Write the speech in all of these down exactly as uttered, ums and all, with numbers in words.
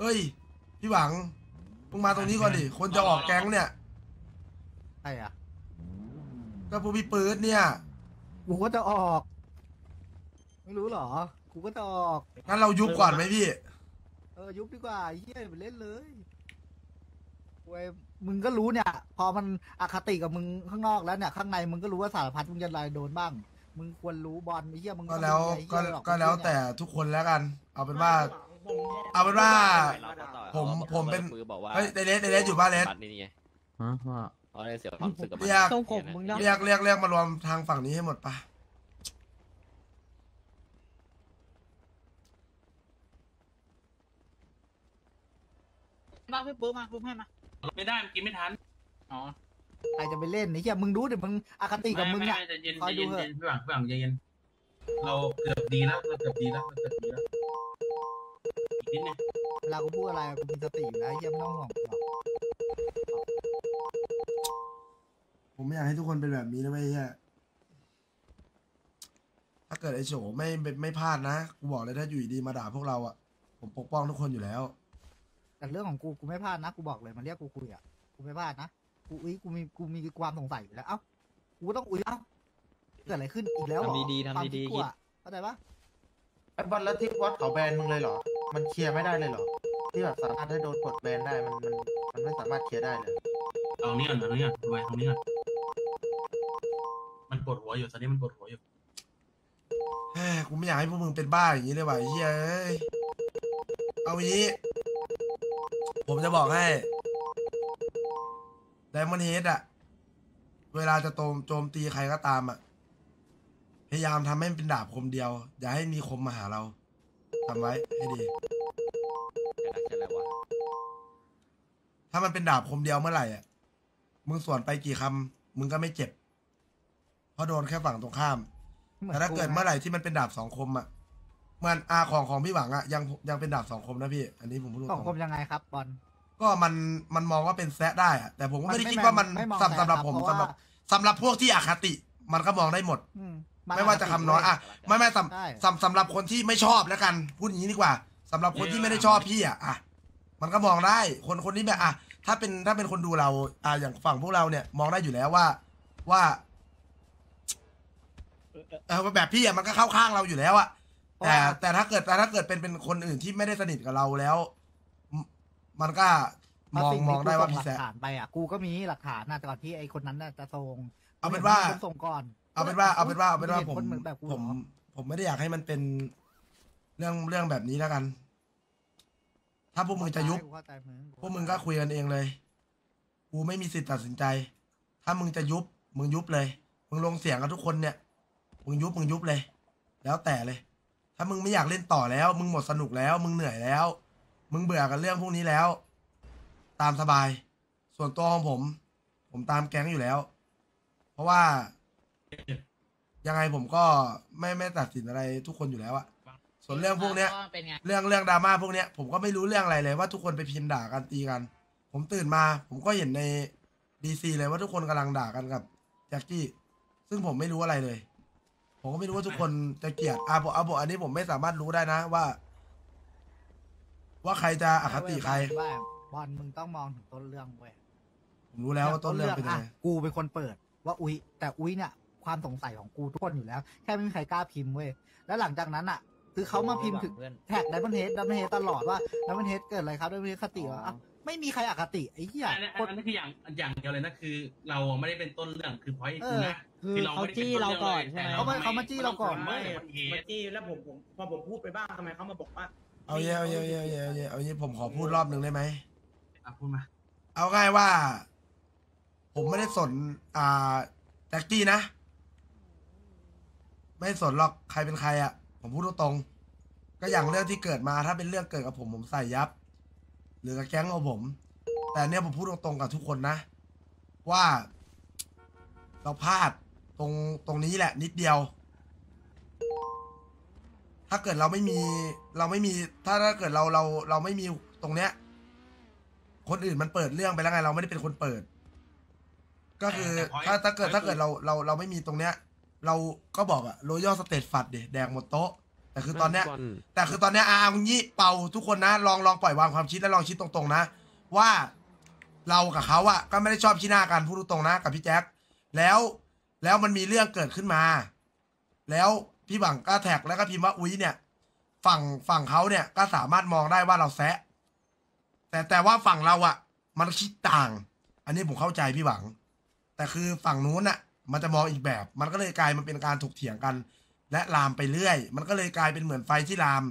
เอ้ยพี่หวังมึงมาตรงนี้ก่อนดิคนจะออกแก๊งเนี่ยใช่อะก็พวกพี่ปื๊ดเนี่ยกูก็จะออกไม่รู้หรอกูก็จะออกงั้นเรายุบก่อนไหมพี่เออยุบดีกว่าเฮียไปเล่นเลยเว้ยมึงก็รู้เนี่ยพอมันอคติกับมึงข้างนอกแล้วเนี่ยข้างในมึงก็รู้ว่าสารพัดมึงจะอะไรโดนบ้างมึงควรรู้บอลไอ้เหี้ยมึงก็แล้วก็ก็แล้วแต่ทุกคนแล้วกันเอาเป็นว่าเอาเป็นว่าผมผมเป็นเฮ้ยเดเลสเดเลสอยู่บ้านเลสนี่ไงฮะว่าเขาได้เสียความรู้สึกกับมันเรียกเรียกเรียกเรียกมารวมทางฝั่งนี้ให้หมดปะมาพี่ปื้มมาปื้มให้มาไม่ได้กินไม่ทันอ๋อใครจะไปเล่นไอ้เหี้ยมึงรู้เดี๋ยวมึงอคติกับมึงอ่ะคอยดูเถอะพี่หวังพี่หวังใจเย็นเราเกือบดีแล้วเราเกือบดีแล้วเราเกือบดีแล้วอีกนิดนึงเวลากูพูดอะไรกูมีสติอยู่แล้วเหี้ยไม่ต้องห่วงหรอกผมไม่อยากให้ทุกคนเป็นแบบนี้นะไม่ใช่ถ้าเกิดไอ้โฉไม่ไม่พลาดนะกูบอกเลยถ้าอยู่ดีมาด่าพวกเราอ่ะผมปกป้องทุกคนอยู่แล้วแต่เรื่องของกูกูไม่พลาดนะกูบอกเลยมันเรียกกูคุยอ่ะกูไม่พลาดนะกูอุ้ยกูมีกูมีความสงสัยอยู่แล้วเอ้ากูต้องอุ้ยเอ้าเกิดอะไรขึ้นอีกแล้วหรอทำดีๆทำดีๆคิดเข้าใจปะไอ้บอลแล้วที่วัดเขาแบนมึงเลยเหรอมันเคลียร์ไม่ได้เลยเหรอที่แบบสามารถให้โดนกดแบนได้มันมันมันไม่สามารถเคลียร์ได้เลยเอานี้ก่อนเอานี้ก่อนไว้ตรงนี้ก่อนมันปวดหัวอยู่ตอนนี้มันปวดหัวอยู่เฮ้ยกูไม่อยากให้พวกมึงเป็นบ้าอย่างนี้เลยว่ะเฮ้ยเอางี้ผมจะบอกให้ไดมอนด์เฮดอะเวลาจะโจมโจมตีใครก็ตามอะพยายามทำให้มันเป็นดาบคมเดียวอย่าให้มีคมมาหาเราทำไว้ให้ดีถ้ามันเป็นดาบคมเดียวเมื่อไหร่อะมึงสวนไปกี่คำมึงก็ไม่เจ็บเพราะโดนแค่ฝั่งตรงข้ามแต่ถ้าเกิดเมื่อไหร่ที่มันเป็นดาบสองคมอะเหมือนอาของของพี่หวังอะยังยังเป็นดาบสองคมนะพี่อันนี้ผมพูดตรงสองคมยังไงครับบอลก็มันมันมองว่าเป็นแซะได้อะแต่ผมก็ไม่ได้คิดว่ามันสำหรับผมสำหรับสำหรับพวกที่อคติมันก็มองได้หมดไม่ว่าจะคำน้อยอะไม่ไม่สำสำสำหรับคนที่ไม่ชอบแล้วกันพูดอย่างนี้ดีกว่าสำหรับคนที่ไม่ได้ชอบพี่อะอะมันก็มองได้คนคนนี้แบบอะถ้าเป็นถ้าเป็นคนดูเราอ่าอย่างฝั่งพวกเราเนี่ยมองได้อยู่แล้วว่าว่าเออแบบพี่อะมันก็เข้าข้างเราอยู่แล้วอะแต่แต่ถ้าเกิดแต่ถ้าเกิดเป็นเป็นคนอื่นที่ไม่ได้สนิทกับเราแล้วมันก็มองมองได้ว่าพี่แซะหลักฐานไปอ่ะกูก็มีหลักฐานนะก่อนที่ไอ้คนนั้นน่ะจะส่งเอาเป็นว่าส่งก่อนเอาเป็นว่าเอาเป็นว่าเอาเป็นว่าผมผมผมไม่ได้อยากให้มันเป็นเรื่องเรื่องแบบนี้แล้วกันถ้าพวกมึงจะยุบพวกมึงก็คุยกันเองเลยกูไม่มีสิทธิ์ตัดสินใจถ้ามึงจะยุบมึงยุบเลยมึงลงเสียงกับทุกคนเนี่ยมึงยุบมึงยุบเลยแล้วแต่เลยถ้ามึงไม่อยากเล่นต่อแล้วมึงหมดสนุกแล้วมึงเหนื่อยแล้วมึงเบื่อกับเรื่องพวกนี้แล้วตามสบายส่วนตัวของผมผมตามแก๊งอยู่แล้วเพราะว่ายังไงผมก็ไม่ไม่ตัดสินอะไรทุกคนอยู่แล้วอะส่วนเรื่องพวกเนี้ยเรื่องเรื่องดราม่าพวกเนี้ยผมก็ไม่รู้เรื่องอะไรเลยว่าทุกคนไปพิมพ์ด่ากันตีกันผมตื่นมาผมก็เห็นในดีซีเลยว่าทุกคนกำลังด่ากันกับแจ็คกี้ซึ่งผมไม่รู้อะไรเลยผมก็ไม่รู้ว่าทุกคนจะเกลียดอาบอกอาบอกอันนี้ผมไม่สามารถรู้ได้นะว่าว่าใครจะอคติใครบอลมึงต้องมองถึงต้นเรื่องเว้ยผมรู้แล้วว่าต้นเรื่องเป็นยังไงกูเป็นคนเปิดว่าอุ้ยแต่อุ้ยเนี่ยความสงสัยของกูทุกคนอยู่แล้วแค่ไม่มีใครกล้าพิมพ์เว้ยแล้วหลังจากนั้นอ่ะคือเขามาพิมพ์ถึงแท็กไดมอนด์เฮดไดมอนด์เฮดตลอดว่าไดมอนด์เฮดเกิดอะไรครับไดมอนด์เฮดคติวะไม่มีใครอคติไอ้เหี้ยคนนั้นคืออย่างอย่างเดียวเลยนะคือเราไม่ได้เป็นต้นเรื่องคือพอยต์คือนะคือเขาจี้เราก่อนใช่ไหมเขาเขามาจี้เราก่อนไม่มาจี้แล้วผมผมพอผมพูดไปบ้างทำไมเขามาบอกว่าเอาเยอะเอาเยอะเอาเยอะเอาเยอะเอาเยอะผมขอพูดรอบหนึ่งได้ไหมพูดมาเอาง่ายว่าผมไม่ได้สนอ่าแจ็คกี้นะไม่สนหรอกใครเป็นใครอ่ะผมพูดตรงๆก็อย่างเรื่องที่เกิดมาถ้าเป็นเรื่องเกิดกับผมผมใส่ยับหรือกับแก๊งของผมแต่เนี้ยผมพูดตรงๆกับทุกคนนะว่าเราพลาดตรงตรงนี้แหละนิดเดียวถ้าเกิดเราไม่มีเราไม่มีถ้าถ้าเกิดเราเราเราไม่มีตรงเนี้ยคนอื่นมันเปิดเรื่องไปแล้วไงเราไม่ได้เป็นคนเปิดก็คือถ้าถ้าเกิดถ้าเกิดเราเราเราไม่มีตรงเนี้ยเราก็บอกอะโรยัลสเตทฟัดเดแดงหมดโต๊ะแต่คือตอนเนี้ยแต่คือตอนเนี้ยอาคุณยี่เป่าทุกคนนะลองลองปล่อยวางความคิดและลองคิดตรงๆนะว่าเรากับเขาอะก็ไม่ได้ชอบขี้หน้ากันพูดตรงๆนะกับพี่แจ็คแล้วแล้วมันมีเรื่องเกิดขึ้นมา แล้วพี่หวังก็แท็กแล้วก็พิมพ์ว่าอุ้ยเนี่ยฝั่งฝั่งเขาเนี่ยก็สามารถมองได้ว่าเราแซะแต่แต่ว่าฝั่งเราอะมันคิดต่าง อันนี้ผมเข้าใจพี่หวังแต่คือฝั่งนู้นอะมันจะมองอีกแบบมันก็เลยกลายมันเป็นการถกเถียงกันและลามไปเรื่อยมันก็เลยกลายเป็นเหมือนไฟที่ลาม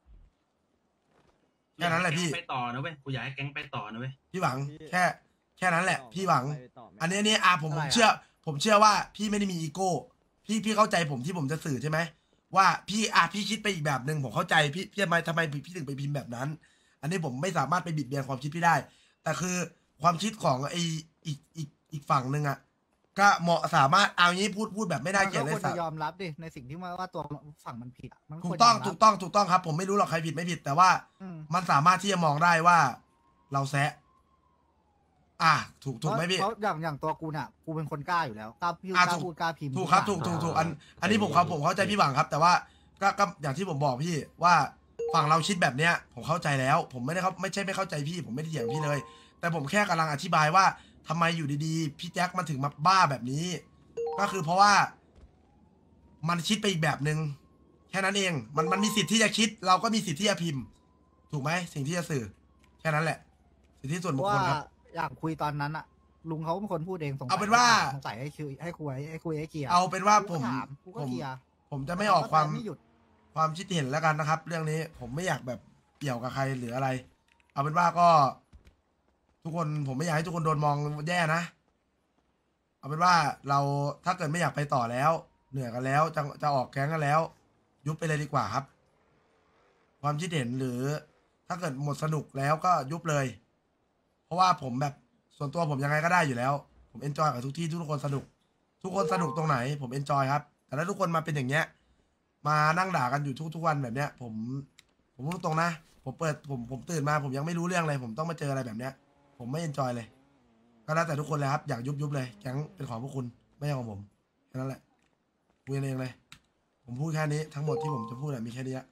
แค่นั้นแหละพี่ไปต่อนะเว้ยกูอยากให้แก๊งไปต่อนะเว้ยพี่หวังแค่แค่นั้นแหละพี่หวังอันนี้นี่อาผมผมเชื่อผมเชื่อว่าพี่ไม่ได้มีอีโก้พี่พี่เข้าใจผมที่ผมจะสื่อใช่ไหมว่าพี่อาพี่คิดไปอีกแบบหนึ่งผมเข้าใจพี่พี่ทำไมทำไมพี่ถึงไปพิมพ์แบบนั้นอันนี้ผมไม่สามารถไปบิดเบือนความคิดพี่ได้แต่คือความคิดของไออีกอีกอีกฝั่งหนึ่งอะก็เหมาะสามารถเอางี้พูดพูดแบบไม่น่าเกลียดเลยควรจะยอมรับดิในสิ่งที่ว่าตัวฝั่งมันผิดมันถูกต้องถูกต้องถูกต้องครับผมไม่รู้หรอกใครผิดไม่ผิดแต่ว่ามันสามารถที่จะมองได้ว่าเราแซะอ่ะถูกถูกไหมพี่เพราะอย่างอย่างตัวกูเนี่ยกูเป็นคนกล้าอยู่แล้วกล้าพูดกล้าพูดกล้าพิมพ์ถูกครับถูกถูกถูกอันอันนี้ผมครับผมเข้าใจพี่หวังครับ แต่ว่าก็ก็อย่างที่ผมบอกพี่ว่าฝั่งเราคิดแบบเนี้ยผมเข้าใจแล้ว ผมไม่ได้เขาไม่ใช่ไม่เข้าใจพี่ผมไม่ได้เถียงพี่เลย แต่ผมแค่กำลังอธิบายว่าทำไมอยู่ดีๆพี่แจ็คมันถึงมาบ้าแบบนี้ก็คือเพราะว่ามันคิดไปอีกแบบหนึ่งแค่นั้นเองมันมันมีสิทธิ์ที่จะคิด เราก็มีสิทธิ์ที่จะพิมพ์ ถูกไหมสิ่งที่จะสื่อแค่นั้นแหละสิทธิส่วนบุคคลครับอย่างคุยตอนนั้นอะลุงเขาเป็นคนพูดเองสงสัยเอาเป็นว่าสงสัยให้คุยให้คุยให้คุยให้เคลียร์เอาเป็นว่าผมผมผมจะไม่ออกความความคิดเห็นแล้วกันนะครับ เรื่องนี้ผมไม่อยากแบบเกี่ยวกับใครหรืออะไร เอาเป็นว่าก็ ทุกคนผมไม่อยากให้ทุกคนโดนมองแย่นะเอาเป็นว่าเราถ้าเกิดไม่อยากไปต่อแล้วเหนื่อยกันแล้วจะจะออกแก๊งกันแล้ว ยุบไปเลยดีกว่าครับ ความคิดเห็นหรือถ้าเกิดหมดสนุกแล้วก็ยุบเลย เพราะว่าผมแบบส่วนตัวผมยังไงก็ได้อยู่แล้วผมเอนจอยกับทุกที่ทุกคนสนุก ทุกคนสนุกตรงไหนผมเอนจอยครับแต่ถ้าทุกคนมาเป็นอย่างเงี้ยมานั่งด่ากันอยู่ทุกทุกวันแบบเนี้ยผมผมพูดตรงนะผมเปิดผมผมตื่นมาผมยังไม่รู้เรื่องเลยผมต้องมาเจออะไรแบบเนี้ยผมไม่เอนจอยเลยก็แล้วแต่ทุกคนเลยครับอยากยุบยุบเลยแก๊งเป็นของพวกคุณไม่ใช่ของผมแค่นั้นแหละคุยกันเองเลยผมพูดแค่นี้ทั้งหมดที่ผมจะพูดมีแค่นี้ละ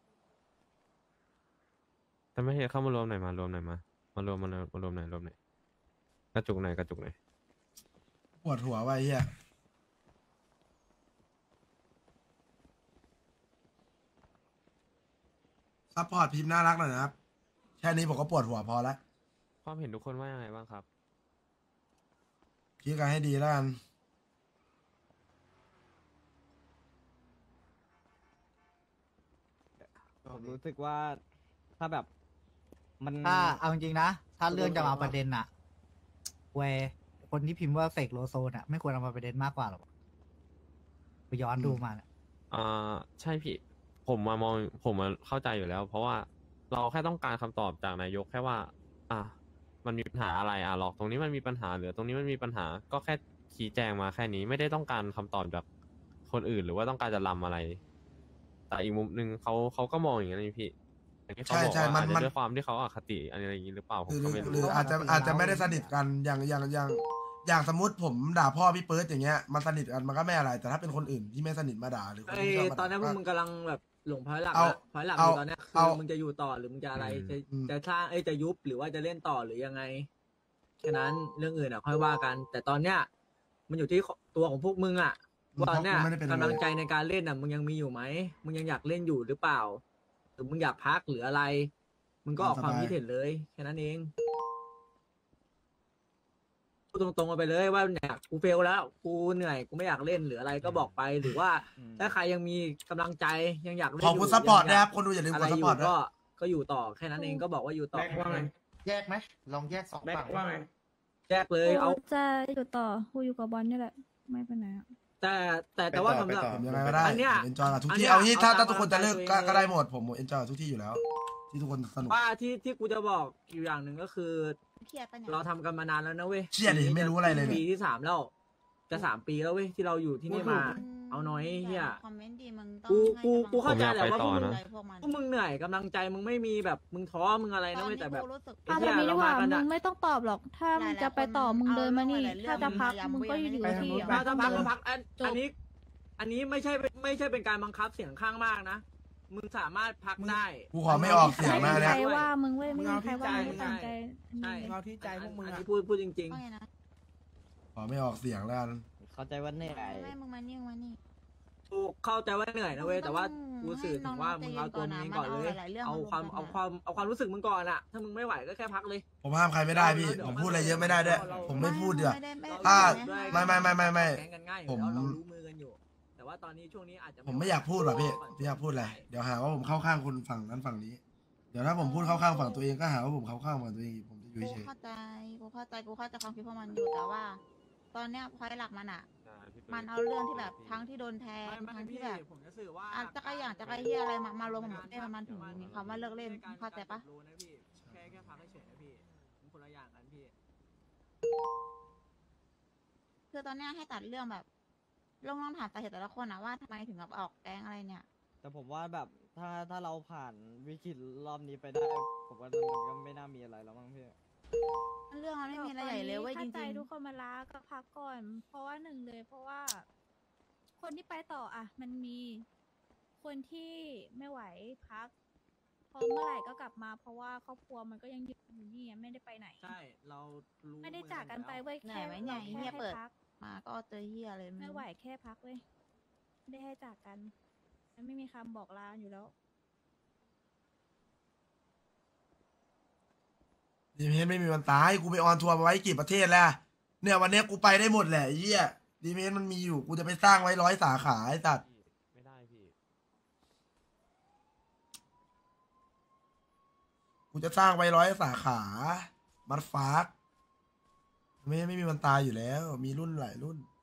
แต่ไม่เห็นเข้ามารวมไหนมารวมไหนมามารวมมามารวมไหนรวมไหนกระจุกไหนกระจุกไหนปวดหัวไว้เฮียซัพพอร์ตพิมพ์น่ารักหน่อยนะครับแค่นี้ผมก็ปวดหัวพอแล้วความเห็นทุกคนว่ายังไงบ้างครับคิดกันให้ดีแล้วกันผมรู้สึกว่าถ้าแบบมันถ้าเอาจริงๆนะถ้าเรื่องจะมาประเด็นอะเวคนที่พิมพ์ว่าเสกโลโซน่ะไม่ควรเอามาประเด็นมากกว่าหรอกไปย้อนดูมาเนี่ยอ่าใช่พี่ผมมามองผมมาเข้าใจอยู่แล้ว เพราะว่าเราแค่ต้องการคำตอบจากนายกแค่ว่าอ่ะมันมีปัญหาอะไรอ่ะหรอกตรงนี้มันมีปัญหาหรือตรงนี้มันมีปัญหาก็แค่ชี้แจงมาแค่นี้ไม่ได้ต้องการคำตอบจากคนอื่นหรือว่าต้องการจะลำอะไรแต่อีกมุมหนึ่งเขาเขาก็มองอย่างนี้พี่ใช่ใช่มันมันด้วยความที่เขาอคติอะไรอย่างนี้หรือเปล่าผมก็ไม่รู้หรืออาจจะอาจจะไม่ได้สนิทกันอย่างอย่างอย่างอย่างสมมติผมด่าพ่อพี่เปิร์ดอย่างเงี้ยมันสนิทกันมันก็ไม่อะไรแต่ถ้าเป็นคนอื่นที่ไม่สนิทมาด่าหรือคนที่ชอบมาด่าตอนนี้พวกมึงกำลังแบบหลงพอยหลักพอยหลักอยู่ตอนนี้คือมึงจะอยู่ต่อหรือมึงจะอะไรจะจะสร้างเอ้ยจะยุบหรือว่าจะเล่นต่อหรือยังไงแค่นั้นเรื่องอื่นอ่ะค่อยว่ากันแต่ตอนเนี้ยมันอยู่ที่ตัวของพวกมึงอ่ะว่าเนี้ยกำลังใจในการเล่นอ่ะมึงยังมีอยู่ไหมมึงยังอยากเล่นอยู่หรือเปล่าหรือมึงอยากพักหรืออะไรมึงก็ออกความคิดเห็นเลยแค่นั้นเองพูดตรงๆมาไปเลยว่าเนี่ยกูเฟลแล้วกูเหนื่อยกูไม่อยากเล่นหรืออะไรก็บอกไปหรือว่าถ้าใครยังมีกำลังใจยังอยากเล่นขอบคุณซัพพอร์ตนะครับคนดูอย่าลืมกดซัพพอร์ตก็ก็อยู่ต่อแค่นั้นเองก็บอกว่าอยู่ต่อแยกไหมลองแยกสองฝั่งว่าไงแยกเลยเอาจะอยู่ต่อกูอยู่กับบอลนี่แหละไม่ไปไหนแต่แต่แต่ว่าสำหรับยังไงก็ได้เอนจอยกับทุกที่เอาที่ถ้าถ้าทุกคนจะเลิกก็ได้หมดผมเอนจอยกับทุกที่อยู่แล้วที่ทุกคนสนุกว่าที่ที่กูจะบอกอยู่อย่างหนึ่งก็คือเราทำกันมานานแล้วนะเว้ยเชี่ยดิไม่รู้อะไรเลยปีที่สามแล้วจะสามปีแล้วเว้ยที่เราอยู่ที่นี่มาเอาน้อยเฮียกูกูกูเข้าใจแหละว่าพวกมึงพวกมึงเหนื่อยกำลังใจมึงไม่มีแบบมึงท้อมึงอะไรนะเว้ยแต่แบบถ้าแบบนี้ดีกว่ามึงไม่ต้องตอบหรอกถ้ามึงจะไปต่อมึงเดินมานี่ถ้าจะพักมึงก็อยู่ที่ถ้าจะพักก็พักอันอันนี้อันนี้ไม่ใช่ไม่ใช่เป็นการบังคับเสียงข้างมากนะมึงสามารถพักได้กูขอไม่ออกเสียงนะไม่มีเนี่ยใครว่ามึงเว้ยไม่มีใครว่ามึงมึงต่าเอางใจใช่เอาที่ใจพวกมึงอันอะนี้พูดพูดจริงว่าไงนะขอไม่ออกเสียงแล้วกันเข้าใจว่าเหนื่อยไม่มึงมานี่มึงมานี่ๆถูกเข้าใจว่าเหนื่อยนะเว้ยแต่ว่ากูสื่อถึงว่ามึงเอาตัวมึงเองก่อนเลย เอาความเอาความเอาความรู้สึกมึงก่อนอะถ้ามึงไม่ไหวก็แค่พักเลยผมห้ามใครไม่ได้พี่ ผมพูดอะไรเยอะไม่ได้ด้วย ผมไม่พูดเดี๋ยวไม่ได้ไม่ถ้าไม่ไม่ไม่ไม่ไม่ไม่แข่งกันง่ายอยู่ผมแล้วเรารู้มือกันอยู่ แต่ว่าตอนนี้ช่วงนี้อาจจะผมไม่อยากพูดหรอกพี่ไม่อยากพูดอะไรเดี๋ยวหาว่าผมเข้าข้างคนฝั่งนั้นฝั่งนี้ เดี๋ยวถ้าผมพูดเข้าข้างฝั่งตัวเองก็หาว่าผมเข้าข้างฝั่งตัวเองอีกผมจะอยู่กูเฉยเข้าใจกูเข้าใจกูเข้าใจความคิดพวกมันอยู่แต่ว่า ตอนเนี้ยพอยหลักมันอะมันเอาเรื่องที่แบบทั้งที่โดนแทงไม่ไม่ทั้งที่พี่แบบผมจะสื่อว่าอ่ะจักรอย่างจักรเฮียอะไรมามารวมกันหมดเนี่ยมันถึงมีคำว่าเลิกเล่นเข้าใจปะรู้นะพี่แค่แค่พักเฉยๆนะพี่มันคนละอย่างกันพี่คือตอนเนี้ยให้ตัดเรื่องแบบลองลองถามสาเหตุแต่ละคนนะว่าทำไมถึงแบบออกแก๊งอะไรเนี่ยแต่ผมว่าแบบถ้าถ้าเราผ่านวิกฤตรอบนี้ไปได้ ผมว่ามันก็ไม่น่ามีอะไรแล้วมั้งพี่เรื่องมันไม่มีอะไรใหญ่เลยเว้ยจถ้าริใจงทุกคนมาลาก็พักก่อน เพราะว่าหนึ่งเลย เพราะว่า คนที่ไปต่ออ่ะ มันมีคนที่ไม่ไหวพัก พอเมื่อไหร่ก็กลับมา เพราะว่าครอบครัวมันก็ยังอยู่นี่ไม่ได้ไปไหนใช่เรารู้ไม่ได้จากกันไปเว้ยเหนื่แค่อยไหมเนี่ยราเหี้ยแค่เปิดให้พักๆมาก็เจอเฮียเลยไม่ไหวแค่พักเว้ยไม่ได้ให้จากกันมันไม่มีคำบอกลาอยู่แล้วๆดีเมนไม่มีวันตายกูไปออนทัวร์มาไว้กี่ประเทศแล้วเนี่ยวันเนี้ยกูไปได้หมดแหละไอ้เหี้ยดีเมนมันมีอยู่กูจะไปสร้างไว้ร้อยสาขาไอ้สัตว์ไม่ได้พี่กูจะสร้างไว้ร้อยสาขามัดฟาร์กไม่ไม่มีวันตายอยู่แล้ว มีรุ่นหลายรุ่น